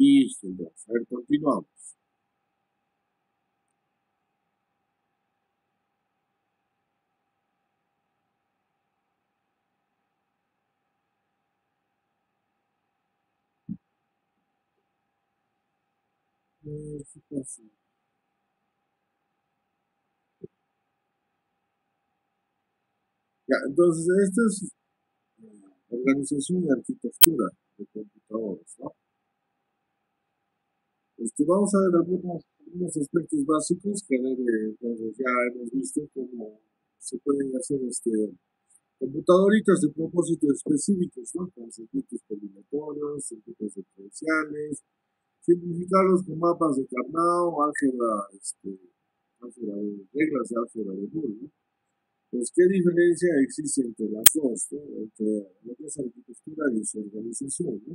Listo, entonces. A ver, continuamos. ¿Qué pasa? Ya, entonces, esta es organización y arquitectura de computadores, ¿no? Vamos a ver algunos aspectos básicos que entonces ya hemos visto cómo se pueden hacer computadoritas de propósitos específicos, ¿no? Con circuitos combinatorios, circuitos diferenciales, simplificarlos con mapas de Carnot, álgebra de reglas de álgebra de Boole, ¿no? Pues, ¿qué diferencia existe entre las dos, ¿no? Entre lo que es arquitectura y su organización, ¿no?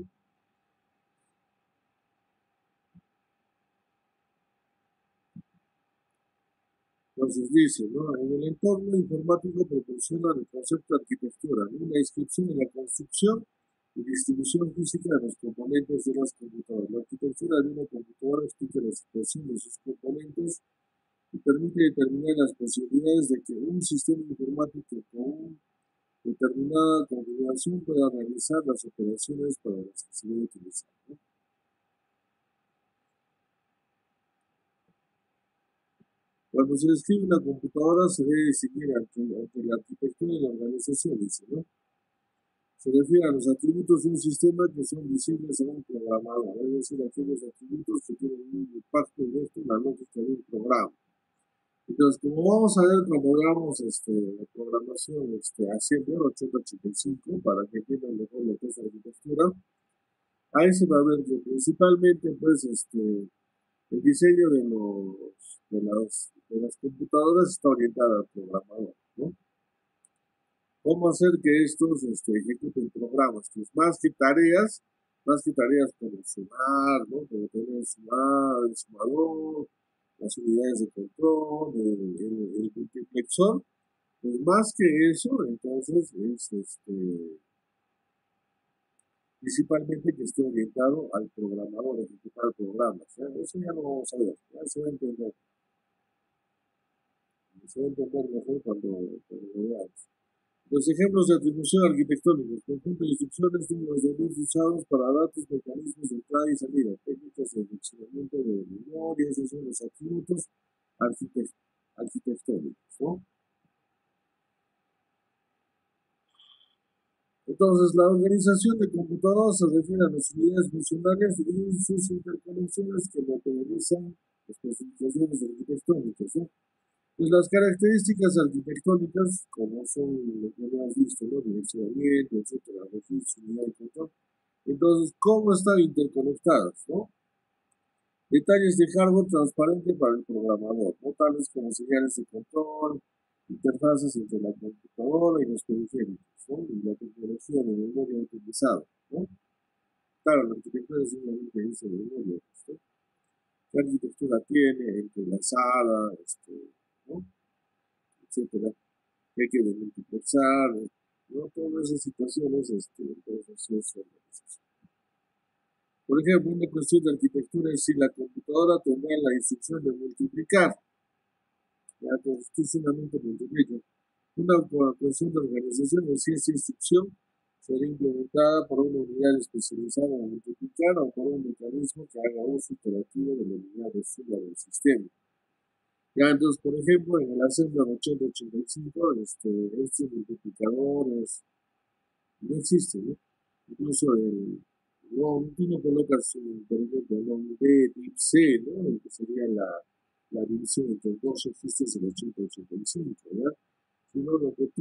Entonces dice, ¿no? En el entorno informático proporciona el concepto de arquitectura, ¿no? La descripción de la construcción y distribución física de los componentes de las computadoras. La arquitectura de una computadora explica la situación de sus componentes y permite determinar las posibilidades de que un sistema informático con una determinada configuración pueda realizar las operaciones para las que se debe utilizar, ¿no? Cuando se describe una computadora se debe distinguir entre la arquitectura y la organización, dice, ¿no? Se refiere a los atributos de un sistema que son visibles a un programador, es decir, aquellos atributos que tienen un impacto directo en la lógica de un programa. Entonces, como vamos a ver cuando veamos la programación Assembler 8085, para que entiendan mejor lo que es arquitectura, ahí se va a ver que principalmente pues, el diseño de las computadoras está orientado al programador, ¿no? Cómo hacer que estos ejecuten programas, que es más que tareas como sumar, ¿no? Como tener sumar, el sumador, las unidades de control, el multiplexor, pues más que eso, entonces es principalmente que esté orientado al programador, a ejecutar programas. ¿Ya? Eso ya lo vamos a ver, ya se va a entender, mejor cuando lo veamos. Los ejemplos de atribución arquitectónica, conjunto de instrucciones, números de bits usados para datos, mecanismos de entrada y salida, técnicas de funcionamiento de memoria, esos son los atributos arquitectónicos, ¿no? Entonces, la organización de computadoras se refiere a las unidades funcionales y sus interconexiones que materializan las especificaciones arquitectónicas, ¿no? Pues las características arquitectónicas, como son lo que hemos visto, ¿no? Dimensionamiento, etcétera, registro, unidad y control. Entonces, ¿cómo están interconectadas, no? Detalles de hardware transparente para el programador, ¿no? Tales como señales de control, interfaces entre la computadora y los periféricos, ¿no? Y la tecnología de memoria utilizada, ¿no? Claro, la arquitectura es simplemente dice de memoria, ¿no? ¿Qué arquitectura tiene? Entrelazada, ¿no? Etcétera. Que hay que multiplexar, ¿no? Todas esas situaciones, entonces, sí es organización. Por ejemplo, una cuestión de arquitectura es si la computadora tendrá la instrucción de multiplicar, ya constitucionalmente multiplica. Una cuestión de organización es si esa instrucción será implementada por una unidad especializada en multiplicar o por un mecanismo que haga uso interactivo de la unidad de suma del sistema. Ya, entonces, por ejemplo, en el Assembler 8085, estos multiplicadores no existe, ¿no? Incluso tú no colocas, por ejemplo, el nombre de tip C, ¿no? Que sería la división entre dos registros del 8085, ¿verdad? Sino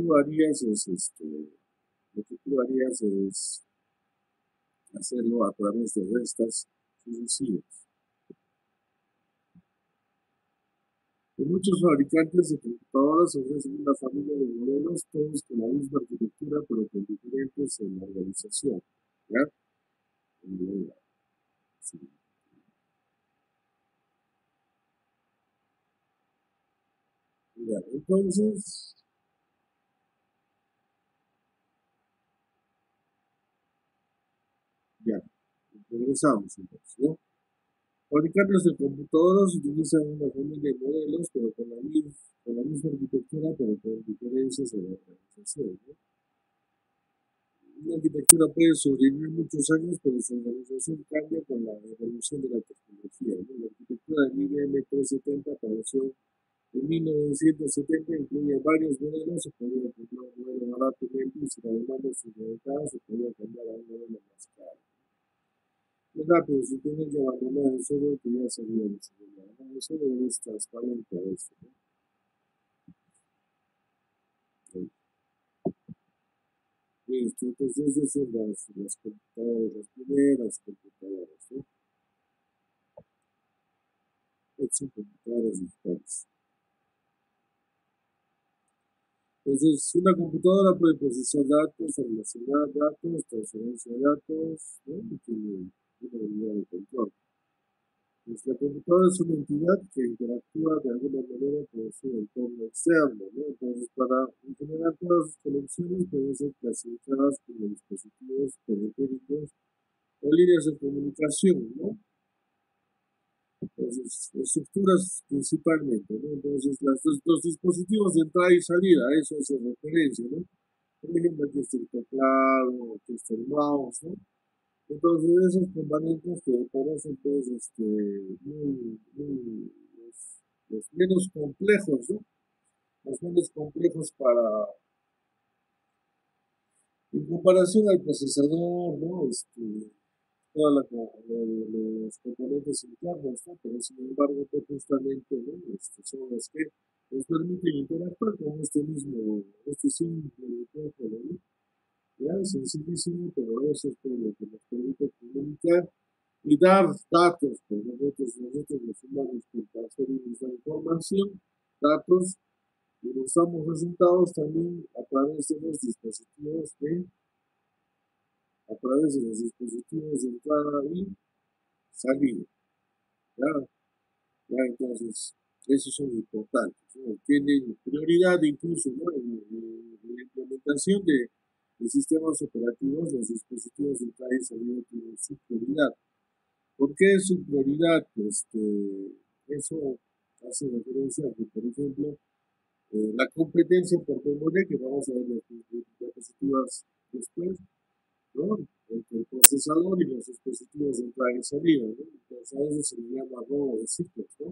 lo que tú harías es hacerlo a través de restas sucesivas. Muchos fabricantes de computadoras ofrecen una familia de modelos, todos con la misma arquitectura, pero con diferentes en la organización, ¿ya? Sí. Ya, entonces, ya. Regresamos entonces, ¿no? Fabricantes de computadoras utilizan una familia de modelos, pero con la misma arquitectura, pero con diferencias en la organización, ¿no? Una arquitectura puede sobrevivir muchos años, pero su organización cambia con la evolución de la tecnología, ¿no? La arquitectura del IBM 370 apareció en 1970, incluye varios modelos, se podía comprar un modelo baratamente y si la demanda se incrementaba, se podía cambiar a un modelo más caro. Es rápido, si tienen que abandonar el software que ya se había desarrollado, ¿no? Eso es transparente a esto, ¿no? Listo, entonces esas son las computadoras, las primeras computadoras, ¿no? Estas son computadoras digitales. Entonces, una computadora puede procesar datos, almacenar datos, transferencia de datos, ¿no? Y tiene una unidad de control. Pues la computadora es una entidad que interactúa de alguna manera con su entorno externo, ¿no? Entonces, para generar todas sus conexiones pueden ser clasificadas como dispositivos periféricos o líneas de comunicación, ¿no? Entonces, estructuras principalmente, ¿no? Entonces, los dispositivos de entrada y salida, a eso hace referencia, ¿no? Por ejemplo, aquí está el teclado, aquí está el mouse, ¿no? Entonces, esos componentes que parecen, pues, los menos complejos, ¿no? Los menos complejos en comparación al procesador, ¿no? Los componentes internos, ¿no? Pero sin embargo, pues, justamente, ¿no? Son los que nos permiten interactuar con este simple micrófono, ¿no? Ya es sencillísimo, pero eso es todo lo que nos permite comunicar y dar datos, pues nosotros los humanos que transferimos la información, datos, y nos damos resultados también a través de los dispositivos de entrada y salida. Ya, ya entonces, esos son importantes, ¿no? Tienen prioridad incluso, ¿no? En la implementación de sistemas operativos, los dispositivos de entrada y salida tienen su prioridad. ¿Por qué es su prioridad? Eso hace referencia a que, por ejemplo, la competencia por memoria, que vamos a ver las diapositivas después, ¿no? Entre el procesador y los dispositivos de entrada y salida, ¿no? Entonces a eso se le llama robo de ciclos, ¿no?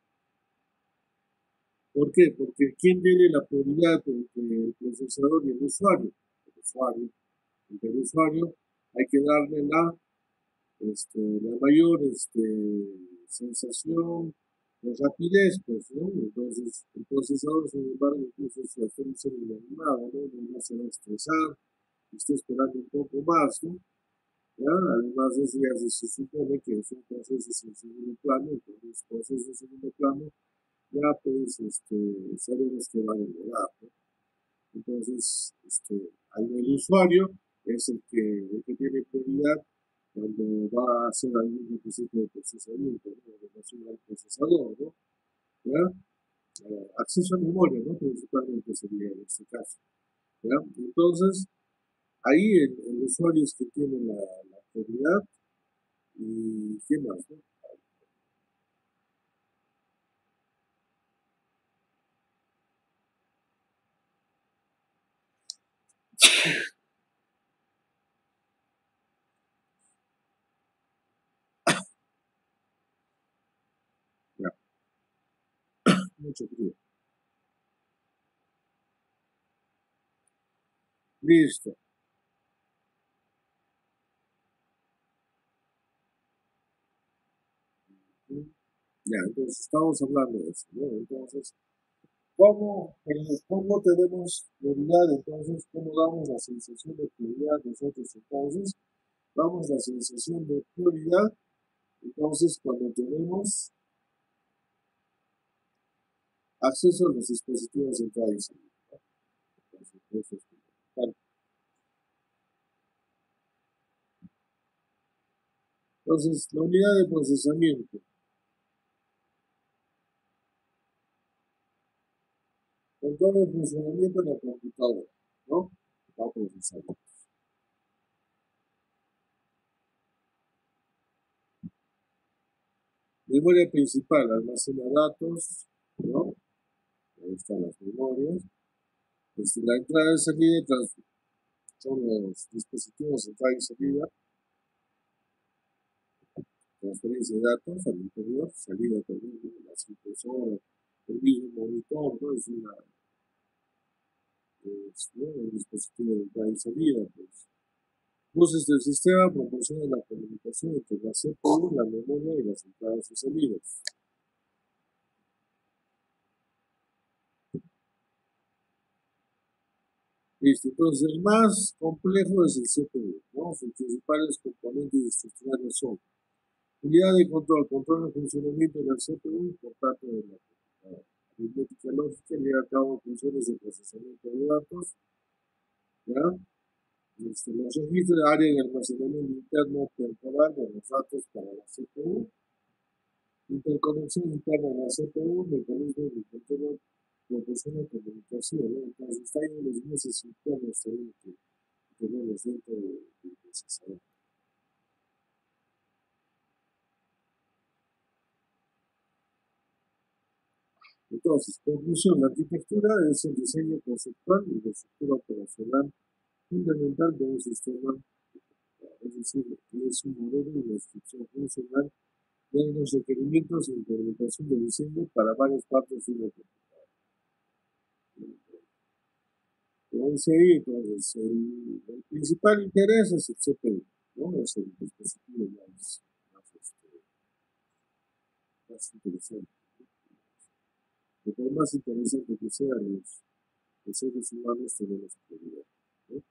¿Por qué? Porque ¿quién tiene la prioridad entre el procesador y el usuario? El usuario. Entre el usuario hay que darle la mayor sensación de rapidez, pues, ¿no? Entonces, el procesador, sin embargo, incluso si hacemos ser inanimado, ¿no? No se va a estresar, está esperando un poco más, ¿no? ¿Ya? Además de eso, ya se supone que son procesos en segundo plano, entonces, procesos en segundo plano, ya pues, sabemos que van a demorar, ¿no? Entonces, el usuario es el que tiene prioridad cuando va a hacer algún requisito de procesamiento, ¿no? En relación al procesador, ¿no? ¿Ya? Acceso a memoria, ¿no? Principalmente sería en este caso, ¿ya? Entonces, ahí el usuario es que tiene la prioridad y ¿qué más, no? Ya, mucho frío. Listo. Ya, entonces estamos hablando de eso, ¿no? Entonces, ¿cómo tenemos prioridad? Entonces, ¿cómo damos la sensación de prioridad nosotros? Entonces, damos la sensación de prioridad, entonces, cuando tenemos acceso a los dispositivos de entrada y salida, ¿no? Entonces, eso es fundamental. Entonces, la unidad de procesamiento, controla el funcionamiento de la computadora, ¿no? Va a procesar. Memoria principal, almacena datos, ¿no? Ahí están las memorias. La entrada y salida son los dispositivos de entrada y salida, transferencia de datos al interior, salida también, ¿no? Las impresoras, el mismo monitor, ¿no? ¿No? Un dispositivo de entrada y salida, pues. Buses del sistema proporcionan la comunicación entre la CPU, la memoria y las entradas y salidas. Listo, entonces el más complejo es el CPU, ¿no? Sus principales componentes estructurales son unidad de control, control del funcionamiento de la CPU y por tanto de la computadora. Aritmética lógica lleva a cabo funciones de procesamiento de datos, ¿ya? Los registros de área de almacenamiento interno temporal de los datos para la CPU, interconexión interna de la CPU, mecanismos de control, proporciona comunicación, ¿no? Entonces, está en los meses internos también que tenemos dentro del procesador. Entonces, conclusión, la arquitectura es el diseño conceptual y la estructura operacional fundamental de un sistema, es decir, es un modelo de descripción funcional de los requerimientos e implementación de diseño para varias partes de una computadora. Como dice ahí, entonces, el principal interés es el CPU, ¿no? Es el dispositivo más interesante. Lo que es más interesante que sea, los seres humanos tenemos prioridad, ¿no?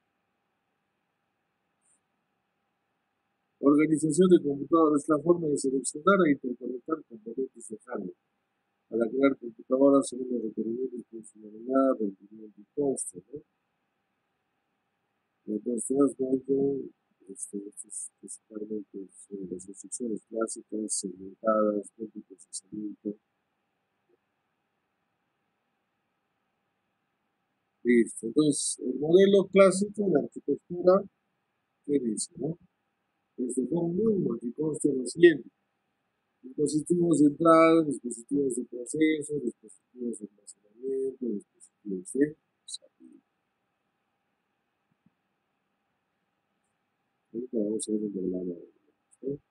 Organización de computadoras es la forma de seleccionar e interconectar componentes de hardware para crear computadoras según los requerimientos de funcionalidad, rendimiento y costo, ¿no? Entonces, te das cuenta, es principalmente sobre las instrucciones clásicas, segmentadas, multiprocesamiento. Listo. Entonces, el modelo clásico de arquitectura, ¿qué dice, no? Es de forma muy que consta lo siguiente: dispositivos de entrada, dispositivos de proceso, dispositivos de almacenamiento, dispositivos de salida. Ahorita vamos a ver el diagrama de esto.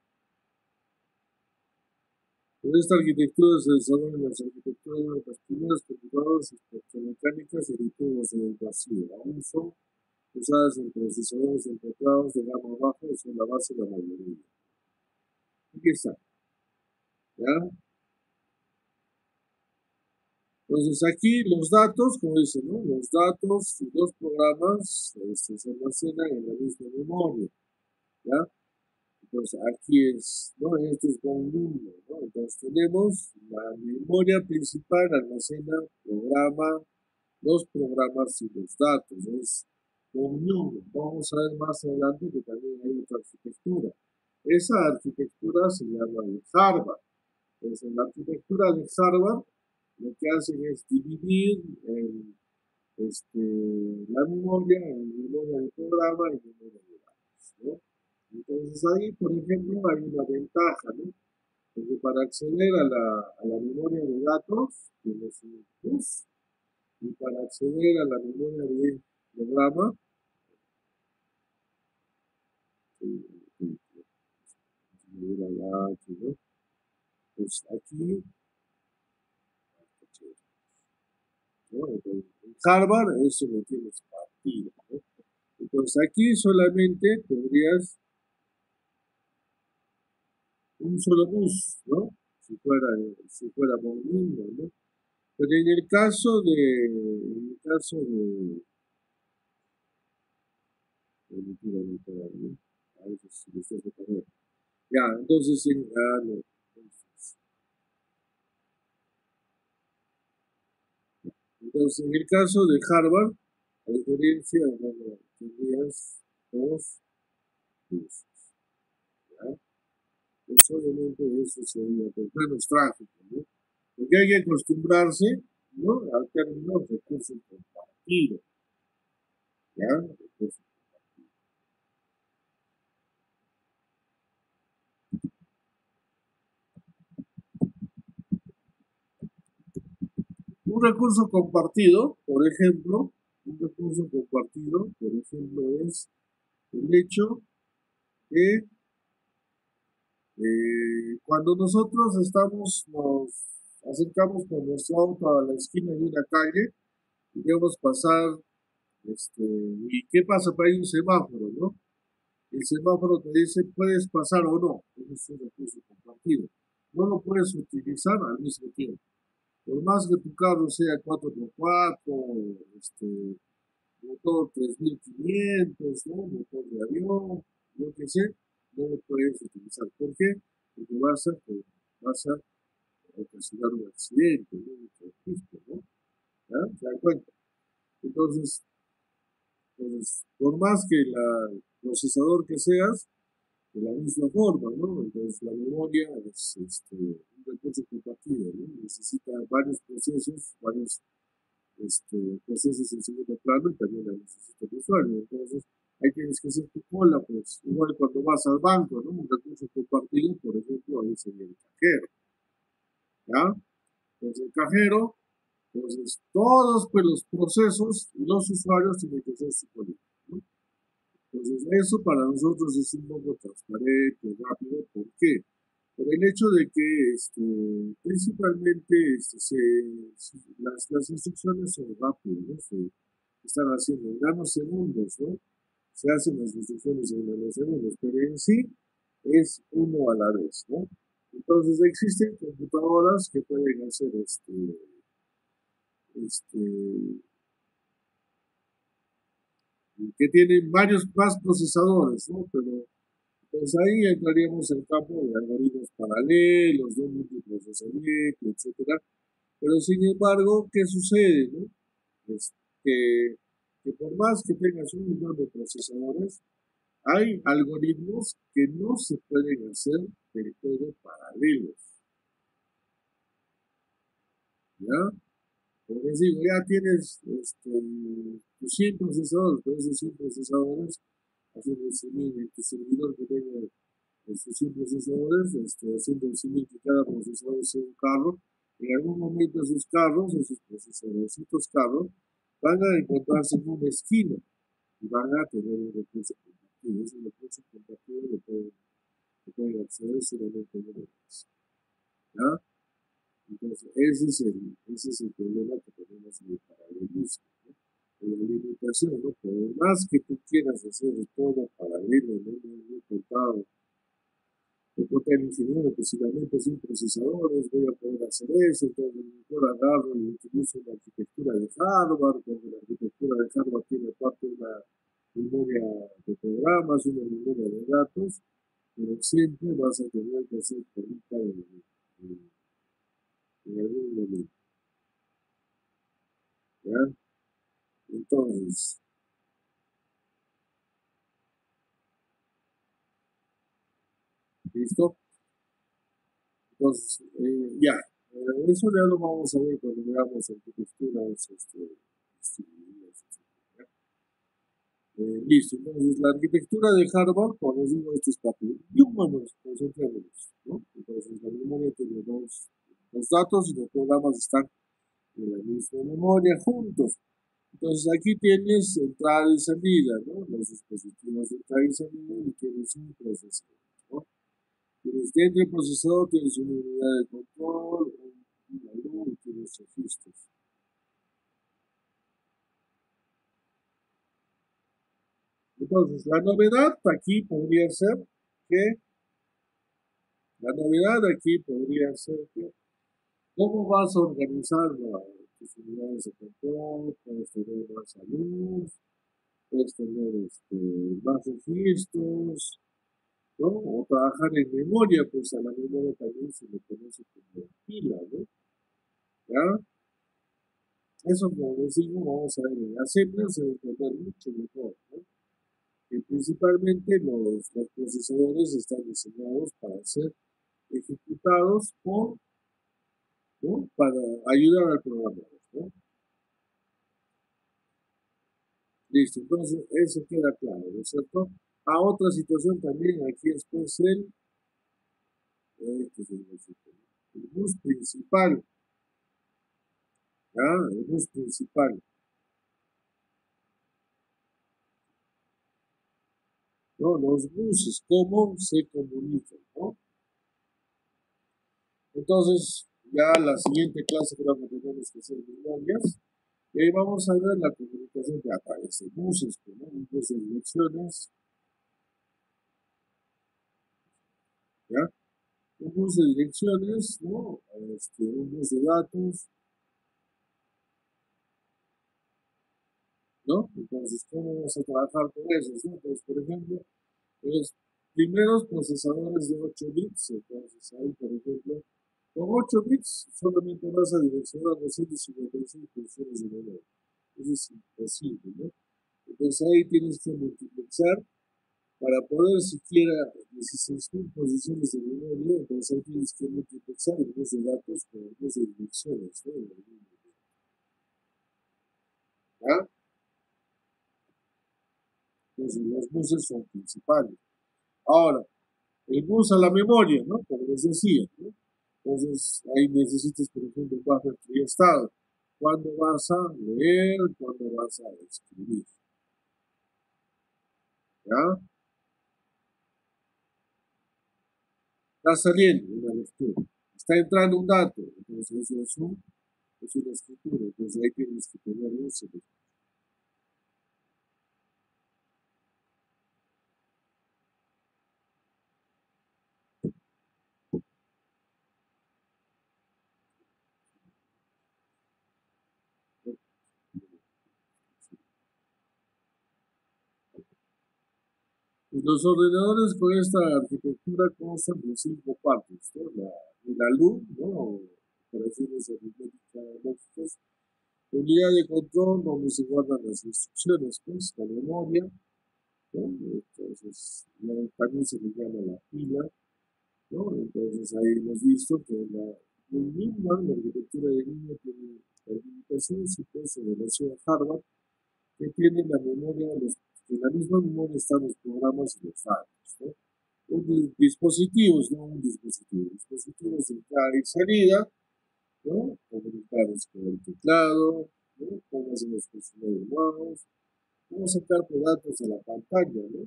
En esta arquitectura se desarrollan las arquitecturas de las primeras computadoras electromecánicas y de tubos de vacío. Aún son usadas en procesadores encontrados de gama baja y son la base de la mayoría. Aquí está, ¿ya? Entonces aquí los datos, como dicen, ¿no? Los datos y los programas se almacenan en la misma memoria, ¿ya? Entonces aquí es, ¿no? Este es volumen, ¿no? Entonces tenemos la memoria principal, almacena, programa, los programas y los datos, es volumen. Vamos a ver más adelante que también hay otra arquitectura. Esa arquitectura se llama de Harvard. Entonces en la arquitectura de Harvard lo que hacen es dividir la memoria en memoria de programa y memoria de datos, ¿no? Entonces ahí, por ejemplo, hay una ventaja, ¿no? Porque para acceder a la memoria de datos tienes un bus, y para acceder a la memoria de programa, ¿no? Pues aquí, ¿no? Entonces, en Harvard eso lo tienes partido, ¿no? Entonces aquí solamente tendrías un solo bus, ¿no? Si fuera moviendo, ¿no? Pero ¿no? A veces si lo estoy recordando. Ya, entonces, no. Entonces, en el caso de Harvard, a diferencia, bueno, tendrías dos buses, ¿ya? Pues obviamente eso sería pues, menos tráfico, ¿no? Porque hay que acostumbrarse, ¿no? Al término recursos compartidos, ¿ya? Recursos. Un recurso compartido, por ejemplo, es el hecho de cuando nosotros nos acercamos con nuestro auto a la esquina de una calle y queremos pasar, ¿y qué pasa? Pues hay un semáforo, ¿no? El semáforo te dice puedes pasar o no. Ese es un recurso compartido. No lo puedes utilizar al mismo tiempo. Por más que tu carro sea 4x4, motor 3500, ¿no? Motor de avión, lo que sé, no lo puedes utilizar. ¿Por qué? Porque vas a ocasionar un accidente, ¿no? Un conflicto, ¿no? ¿Ya? ¿Se dan cuenta? Entonces, pues, por más que el procesador que seas, de la misma forma, ¿no? Entonces, la memoria es un recurso compartido, ¿no? Necesita varios procesos, procesos en segundo plano y también la necesita el usuario. Entonces, hay que hacer tu cola, pues, igual cuando vas al banco, ¿no? Un recurso compartido, por ejemplo, ahí sería el cajero, ¿ya? Entonces, el cajero, entonces, todos pues, los procesos y los usuarios tienen que ser psicológicos, ¿no? Entonces, eso para nosotros es un poco transparente, rápido. ¿Por qué? Por el hecho de que principalmente las instrucciones son rápidas, ¿no? Se están haciendo en nanosegundos, ¿no? Se hacen las instrucciones en nanosegundos, pero en sí es uno a la vez, ¿no? Entonces existen computadoras que pueden hacer este, que tienen varios más procesadores, ¿no? Pero pues ahí entraríamos en el campo de algoritmos paralelos, de multiprocesamiento, etcétera. Pero sin embargo, ¿qué sucede, no? Es que por más que tengas un millón de procesadores, hay algoritmos que no se pueden hacer del todo paralelos, ¿ya? Como les digo, ya tienes tus 100 procesadores, pero esos 100 procesadores, haciendo el tu servidor que tenga estos 100 procesadores, haciendo el que cada procesador sea un carro, en algún momento esos carros, esos procesadores, estos carros, van a encontrarse en una esquina y van a tener un recurso compartido. Ese recurso compartido lo pueden acceder solamente uno de ellos, ¿ya? Entonces, ese es el problema que tenemos en el paralelismo, ¿no? En la limitación, ¿no? Por más que tú quieras hacer todo paralelo, ¿no? No contado, yo creo que el ingeniero que si la mente sin procesadores voy a poder hacer eso, entonces mejor agarro y utilizo la arquitectura de hardware, porque la arquitectura de hardware tiene parte de una memoria de programas, una memoria de datos, pero siempre vas a tener que hacer política en algún momento, ¿ya? Entonces, ¿listo? Entonces, ya, eso ya lo vamos a ver cuando veamos arquitecturas distribuidas, etc. Listo, entonces la arquitectura de Harvard, cuando digo esto es para humanos, concentrémonos, ¿no? Entonces la memoria tiene dos datos y los programas están en la misma memoria juntos. Entonces aquí tienes entrada y salida, ¿no? Los dispositivos de entrada y salida y tienes un procesador, ¿no? Tienes dentro del procesador, tienes una unidad de control, un valor y tienes registros. Entonces la novedad aquí podría ser que cómo vas a organizar tus unidades de control, puedes tener más luz, puedes tener más registros, ¿no? O trabajar en memoria, pues a la memoria también se le conoce como pila, ¿no? ¿Ya? Eso, como decimos, vamos a ver en Assembler se va a entender mucho mejor, ¿no? Que principalmente los procesadores están diseñados para ser ejecutados ¿no? Para ayudar al programador, ¿no? Listo, entonces eso queda claro, ¿no es cierto? A otra situación también, aquí después este es el bus principal. ¿ya? El bus principal. ¿No? Los buses, cómo se comunican, ¿no? Entonces, ya la siguiente clase creo que tenemos que hacer memorias. Y ahí vamos a ver la comunicación que a través de buses, ¿no? Un bus de direcciones, ¿ya? Un bus de direcciones, ¿no? Un bus de datos, ¿no? Entonces, ¿cómo vamos a trabajar con eso? ¿No? Entonces, por ejemplo, los primeros procesadores de 8 bits, entonces ahí, por ejemplo, con 8 bits solamente vas a direccionar 256 funciones de memoria. Eso es imposible, ¿no? Entonces ahí tienes que multiplexar para poder siquiera 16.000 posiciones de memoria, entonces ahí tienes que multiplexar el bus de datos con el bus de direcciones, ¿no? ¿Ya? Entonces los buses son principales. Ahora, el bus a la memoria, ¿no? Como les decía, ¿no? Entonces ahí necesitas, por ejemplo, un buffer triestado. ¿Cuándo vas a leer? ¿Cuándo vas a escribir? ¿Ya? Está saliendo una lectura. Está entrando un dato. Entonces eso es una escritura. Entonces ahí tienes que tener un selector. Y los ordenadores con esta arquitectura constan de 5 partes, ¿no? La luz, ¿no? Operaciones aritméticas lógicas. Unidad de control donde se guardan las instrucciones, pues, la memoria, ¿no? Entonces, también se le llama la pila, ¿no? Entonces, ahí hemos visto que la arquitectura de línea tiene la limitación, si pues, en relación a Harvard, que tiene la memoria, en la misma memoria están los programas y los datos, ¿no? Dispositivos, no un dispositivo, dispositivos de entrada y salida, ¿no? Comunicados con el teclado, ¿no? Cómo hacemos funcionar el mouse, cómo sacar datos a la pantalla, ¿no?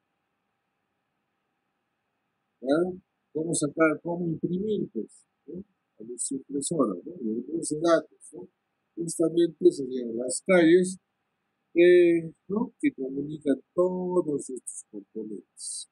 ¿Ya? Cómo sacar, cómo imprimir, pues, ¿no? A las impresoras, ¿no? Y ese datos, ¿no? Justamente serían las calles, ¿no? Que comunican todos estos componentes.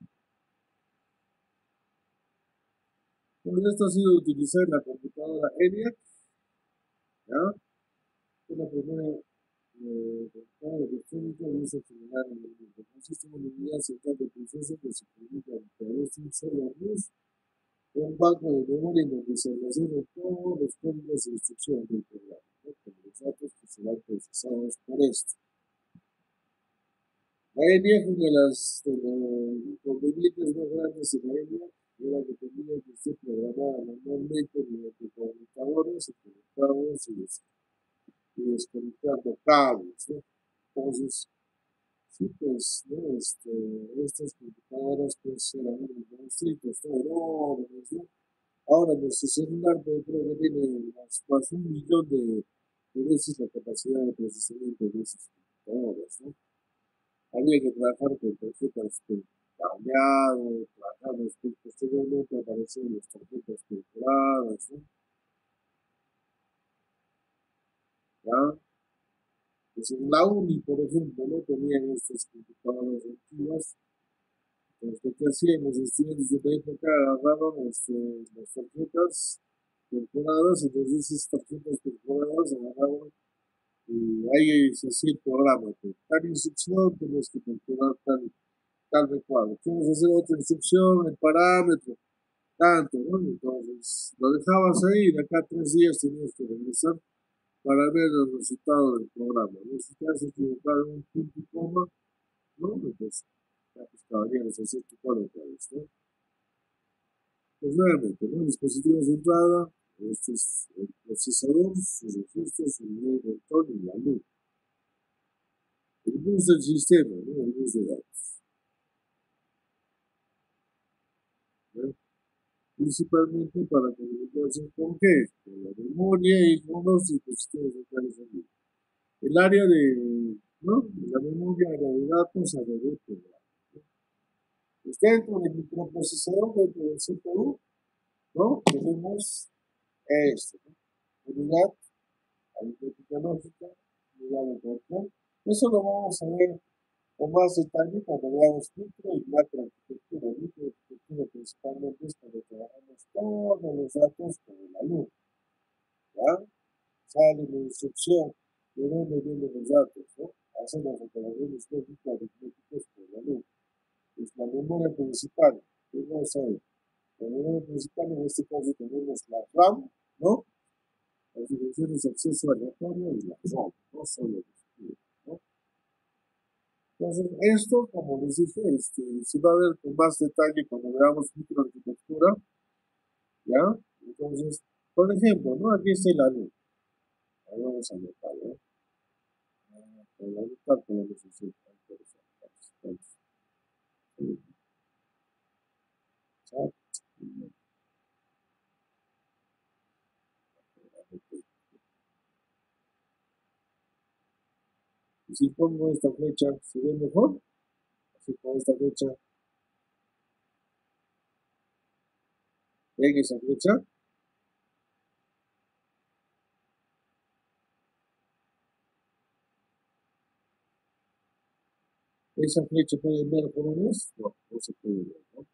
Pues esto ha sido utilizar la computadora ENIAC, ¿ya? Es la primera computadora electrónica de uso general en el mundo. Consiste en una unidad central de proceso que se comunica a través de un solo bus, un banco de memoria en donde se almacenan todos los códigos de instrucción del programa, ¿no? Con los datos que serán procesados por esto. La ENIAC es una de los inconvenientes más grandes en la ENIAC, era que tenía que ser programada manualmente mediante conmutadores, conectados y desconectando cables, ¿no? Entonces, sí, pues, ¿no? Estas computadoras pues eran unos monstruitos, ¿no? Enormes, ¿no? Ahora nuestro celular pues, creo que tiene más de 1 millón de veces la capacidad de procesamiento de esas computadoras, ¿no? Había que trabajar con tarjetas de cableado, trabajar después posteriormente aparecieron las tarjetas perforadas, ¿no? ¿Ya? Pues en la UNI, por ejemplo, no tenían estas computadoras antiguas. Entonces, lo que hacían los estudiantes de la época agarraban las tarjetas perforadas, entonces esas tarjetas perforadas agarraban y ahí se hacía el programa. Pues, tal instrucción, tienes que perforar tal recuadro. Quieres hacer otra instrucción, el parámetro, tanto, ¿no? Entonces, lo dejabas ahí y de acá a 3 días tenías que regresar para ver el resultado del programa, ¿no? Si te has equivocado en un punto y coma, ¿no? Pues, ya, pues, caballeros, hacer tu cuadro otra vez, ¿no? Pues nuevamente, ¿no? Dispositivos de entrada, este es el procesador, sus registros, su nivel de control y la luz. El bus del sistema, ¿no? El bus de datos, ¿no? principalmente para comunicarse con qué, con la memoria y con los dispositivos locales en vivo. El área de, ¿no? La memoria de datos a nivel programa. Pues dentro del microprocesador, dentro del CPU, ¿no? Tenemos esto, ¿no? Unidad aritmética lógica, unidad de control. Eso lo vamos a ver con más detalle cuando veamos micro y macro arquitectura. Micro arquitectura principalmente es cuando trabajamos todos los datos con la luz, ¿ya? Sale la instrucción de dónde vienen los datos, ¿no? Hacen las operaciones lógicas aritméticas con la luz. Es la memoria principal. Vamos a ver. La memoria principal en este caso tenemos la RAM, ¿no? Las direcciones de acceso aleatorio y la ROM, no solo el disco, ¿no? Entonces, esto, como les dije, se va a ver con más detalle cuando veamos microarquitectura, ¿ya? Entonces, por ejemplo, ¿no? Aquí está la luz. Ahí vamos a anotar, ¿no? Con la luz podemos hacer y si pongo esta flecha, ¿se ve mejor? Así con esta flecha, ven esa flecha, esa flecha pueden ver jóvenes, no, no se puede ver, ¿no?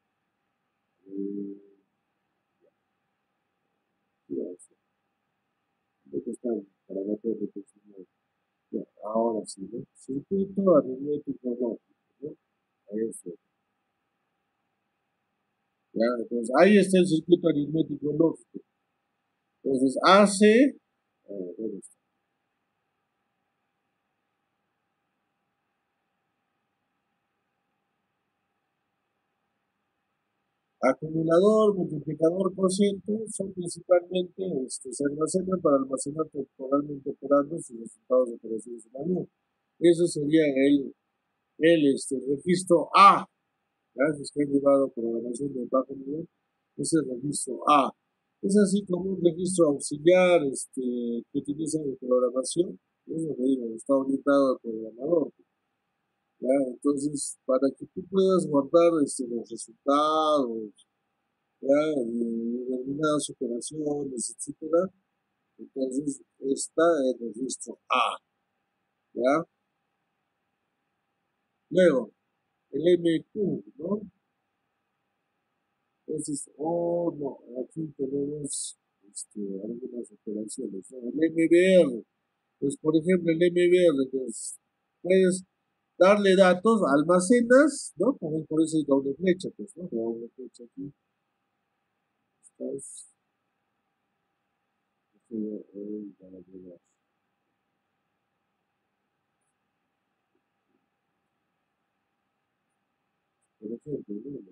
Creo están para no perder ya, ahora sí, ¿no? Circuito aritmético lógico, ¿no? Ahí está. Ya, entonces ahí está el circuito aritmético lógico. Entonces hace, ¿dónde está? Acumulador, multiplicador, cociente son principalmente, se almacenan para almacenar temporalmente operando sus resultados de operaciones de manual. Eso sería el registro A, gracias que han llevado programación de bajo nivel, es el registro A. Es así como un registro auxiliar que utiliza de programación, es lo que digo, está orientado al programador. ¿Ya? Entonces, para que tú puedas guardar los resultados, ¿ya? De determinadas operaciones, etcétera, entonces está el registro A. ¿Ya? Luego, el MQ, ¿no? Entonces, oh, no, aquí tenemos algunas operaciones, ¿no? El MBR, pues por ejemplo, el MBR, pues, puedes darle datos, almacenas, ¿no? Por eso hay doble flecha, pues, ¿no? Doble flecha aquí, estás, para llegar. Por ejemplo, ¿no?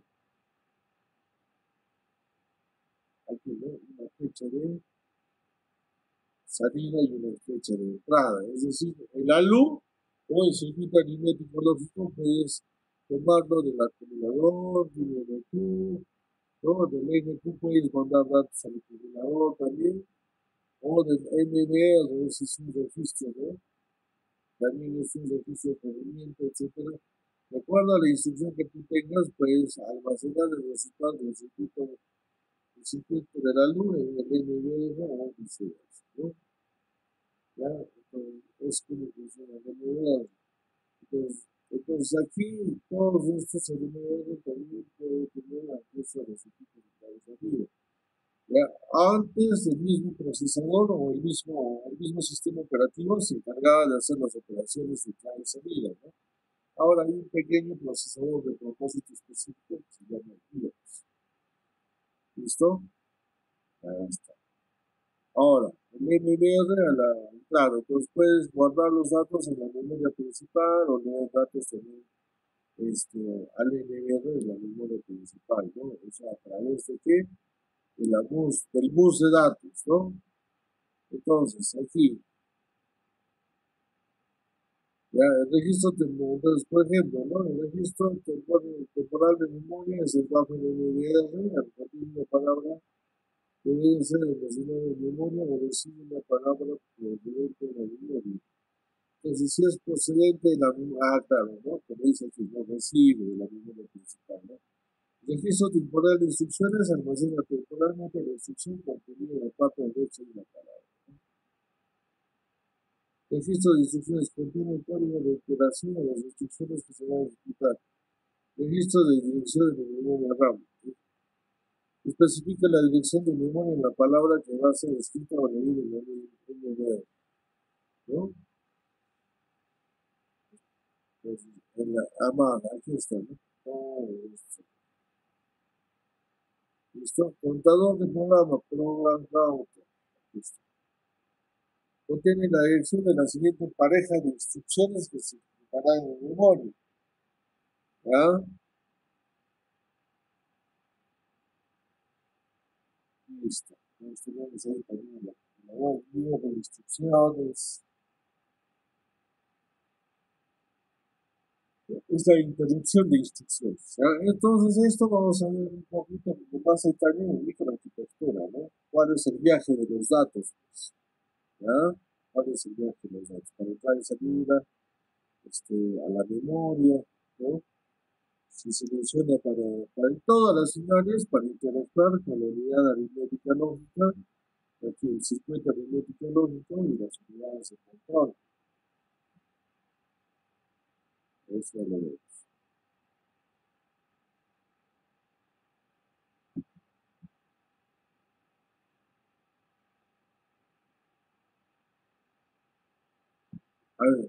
Aquí, ¿no? Una flecha de salida y una flecha de entrada, es decir, el ALU o el circuito aritmético lógico puedes tomarlo del acumulador, del MQ, ¿no? Del MQ puedes mandar datos al acumulador también, o del MBR, ese es un registro, ¿no? También es un registro de movimiento, etcétera. De acuerdo a la instrucción que tú tengas, puedes almacenar el resultado del circuito de la luz en el MBR o viceversa, ¿no? Ya, entonces, es como funciona el MBR. Entonces aquí todos estos MBR también pueden tener acceso a los equipos de cabeza. Ya, antes el mismo procesador o el mismo sistema operativo se encargaba de hacer las operaciones de entrada y salida, ¿no? Ahora hay un pequeño procesador de propósito específico que se llama BIOS. ¿Listo? Ahí está. Ahora, el MBR claro, entonces puedes guardar los datos en la memoria principal o leer datos también al MBR en la memoria principal, ¿no? O sea, a través de qué? Del bus de datos, ¿no? Entonces, aquí, Ya, el registro temporal, entonces, por ejemplo, ¿no? El registro temporal de memoria es el bajo de MDR, al partir de una palabra que debe ser almacenada en memoria o recibe una palabra procedente de la memoria. Entonces, si es procedente de la memoria, claro, ¿no? Como dice aquí, no recibe de la memoria principal, ¿no? El registro temporal de instrucciones almacena temporalmente la instrucción contenida en la parte derecha de la palabra. El registro de instrucciones contiene el código de operación de las instrucciones que se van a ejecutar. Registro de direcciones de memoria RAM. Especifica la dirección de memoria en la palabra que va a ser escrita o leída en el MBR, ¿no? Entonces, en la AMAD, aquí está, ¿no? Todo esto. ¿Listo? Contador de programa, program router. Listo. Contiene la dirección de la siguiente pareja de instrucciones que se ejecutarán en memoria. ¿Ya? Listo. Entonces tenemos ahí también la línea de instrucciones. Es la interrupción de instrucciones. ¿Ya? Entonces, esto vamos a ver un poquito, porque pasa también en microarquitectura, ¿no? ¿Cuál es el viaje de los datos? Pues, ¿ya? ¿Cuál es el viaje de los datos? Para entrar y salir a la memoria, ¿no? Si se menciona para todas las señales, para interactuar con la unidad aritmética lógica, aquí el circuito aritmético lógico y las unidades de control. Eso es lo de. A ver,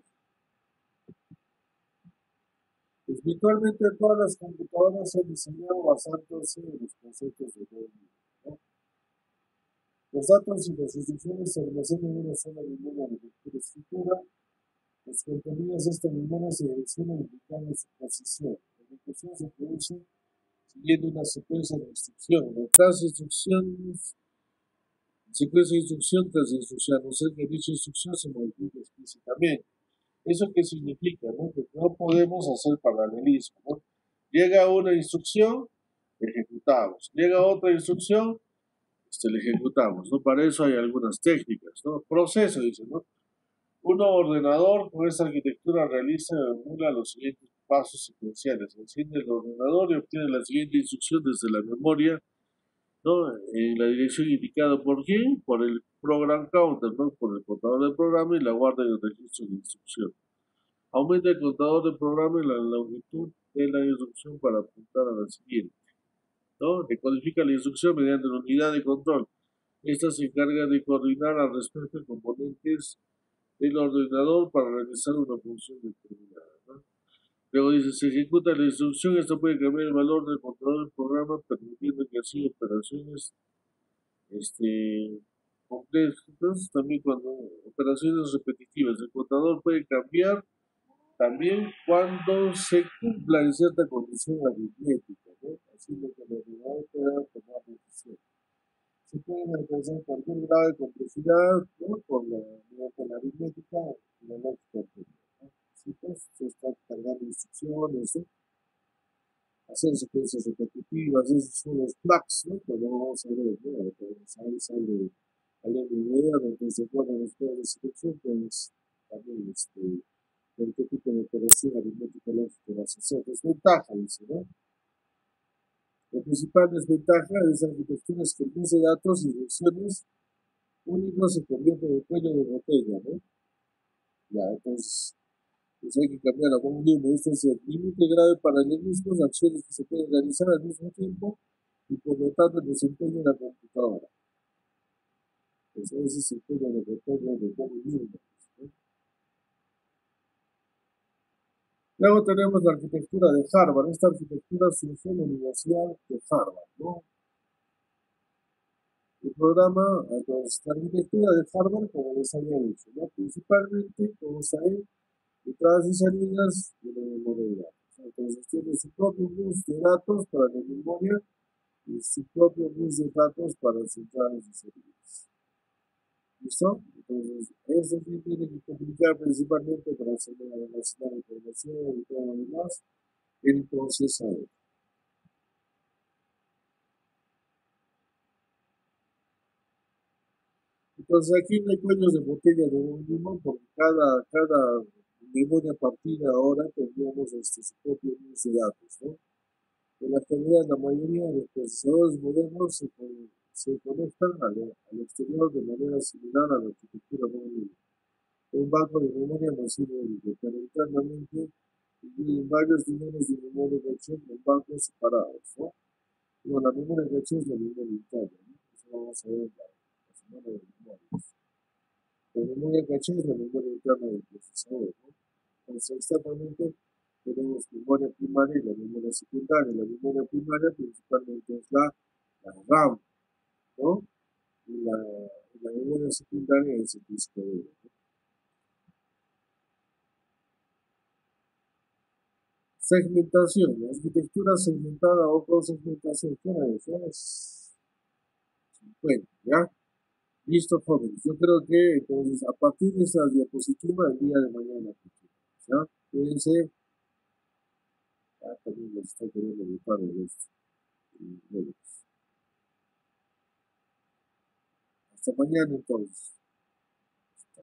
pues virtualmente todas las computadoras se han diseñado basándose en los conceptos de Leibniz, ¿no? Los datos y las instrucciones se almacenan en una sola memoria de lectura y escritura. Los contenidos de esta memoria se direccionan indicando su posición. La ejecución se produce siguiendo una secuencia de instrucciones. Tras instrucciones, secuencia de instrucción tras instrucción, no ser que dicha instrucción se modifique explícitamente. ¿Eso qué significa? ¿No? Que no podemos hacer paralelismo, ¿no? Llega una instrucción, ejecutamos. Llega otra instrucción, la ejecutamos, ¿no? Para eso hay algunas técnicas, ¿no? Proceso, dice, ¿no? Un ordenador con esta arquitectura realiza emula los siguientes pasos secuenciales. Enciende el ordenador y obtiene la siguiente instrucción desde la memoria, ¿no? En la dirección indicada por quién, por el program counter, ¿no? Por el contador del programa y la guarda en el registro de instrucción. Aumenta el contador del programa y la longitud de la instrucción para apuntar a la siguiente, ¿no? Decodifica la instrucción mediante la unidad de control. Esta se encarga de coordinar al respecto componentes del ordenador para realizar una función determinada, ¿no? Luego dice, se ejecuta la instrucción, esto puede cambiar el valor del contador del programa, permitiendo que así operaciones complejas, también cuando operaciones repetitivas, el contador puede cambiar también cuando se cumpla en cierta condición aritmética, ¿no? Haciendo que el ordenador pueda tomar decisiones. Se pueden alcanzar cualquier grado de complejidad, ¿no? Mediante la aritmética y la lógica anterior, ¿no? Sí, pues, se están cargando instrucciones, ¿no? Hacer secuencias repetitivas, esos son los plugs, ¿no? Pero vamos a ver, ¿no? Ahí sale la idea donde se ponen los juegos de selección, pues también el qué tipo de operación aritmética lógica vas a hacer. Desventaja, dice, ¿no? La principal desventaja de esa arquitectura es que el bus de datos y direcciones únicos se convierte en el cuello de botella, ¿no? Ya, entonces, pues hay que cambiar a volumen. Este es el límite grave de paralelismos, acciones que se pueden realizar al mismo tiempo y por lo tanto el desempeño de la computadora. Entonces, ese es el cuello de botella de volumen, ¿no? Luego tenemos la arquitectura de Harvard. Esta arquitectura surgió en la Universidad de Harvard, ¿no? El programa, entonces, la arquitectura de Harvard, como les había dicho, ¿no? Principalmente, como saben, entradas y salidas de la memoria de datos. Entonces, tiene su propio bus de datos para la memoria y su propio bus de datos para las entradas y salidas. ¿Listo? Entonces, eso sí tiene que comunicar principalmente para hacer la información y todo lo demás, el procesador. Entonces, aquí no hay cuellos de botella de un limón porque cada memoria partida ahora tendríamos su propio luz de datos, ¿no? En la actualidad, la mayoría de los procesadores modernos se conectan al exterior de manera similar a la arquitectura móvil. Un banco de memoria masivo único, pero internamente incluyen varios niveles de memoria de acción en bancos separados, ¿no? Bueno, la memoria de acción es la memoria interna, ¿no? Eso vamos a ver en la semana de memoria. La memoria caché es la memoria interna del procesador, ¿no? Entonces, externamente tenemos memoria primaria y la memoria secundaria. La memoria primaria principalmente es la RAM, ¿no? Y la memoria secundaria es el disco duro. Segmentación, la arquitectura segmentada o con segmentación, ¿qué era eso? Bueno, ¿ya? Listo, jóvenes. Yo creo que entonces a partir de esta diapositiva el día de mañana, ¿ya? Cuídense. Ah, también les está queriendo botar el esto. Y bueno, hasta mañana entonces.